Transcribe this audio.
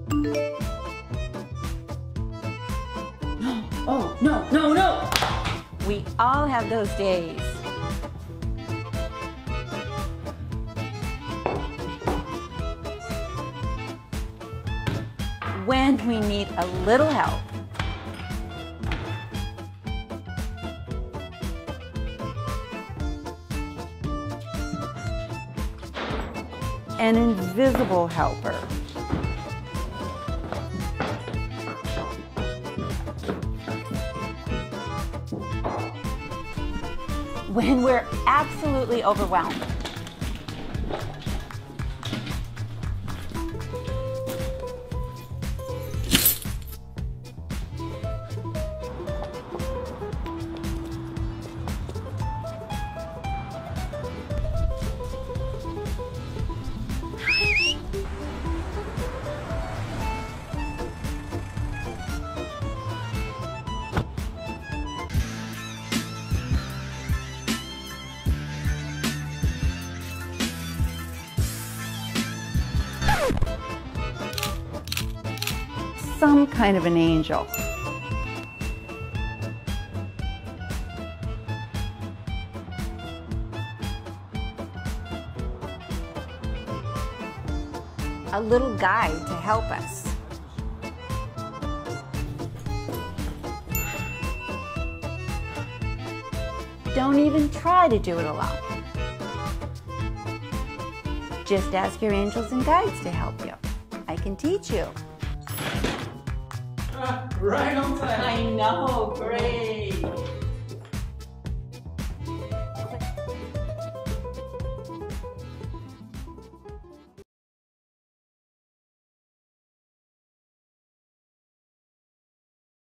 Oh, no, no, no! We all have those days. When we need a little help. An invisible helper. When we're absolutely overwhelmed. Some kind of an angel. A little guide to help us. Don't even try to do it alone. Just ask your angels and guides to help you. I can teach you. Right on time. I know, great.